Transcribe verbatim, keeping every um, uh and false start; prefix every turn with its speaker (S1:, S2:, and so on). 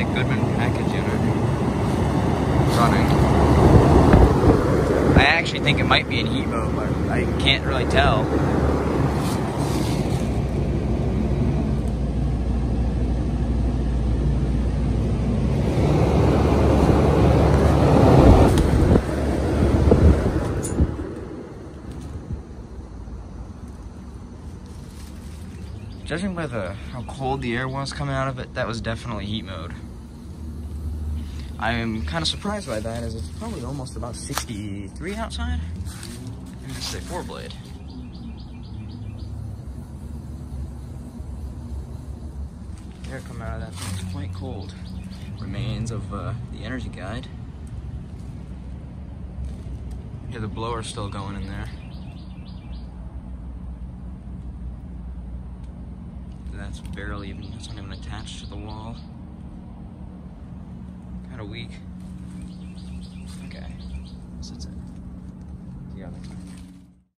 S1: a Goodman package unit running. I actually think it might be in heat mode, but I can't really tell. Judging by the how cold the air was coming out of it, that was definitely heat mode. I am kind of surprised by that, as it's probably almost about sixty-three outside. And this is a four blade. Air coming out of that thing is quite cold. Remains of uh, the energy guide. Hear the blower still going in there. That's barely even, that's not even attached to the wall. Kind of weak. Okay, this is it. The other time.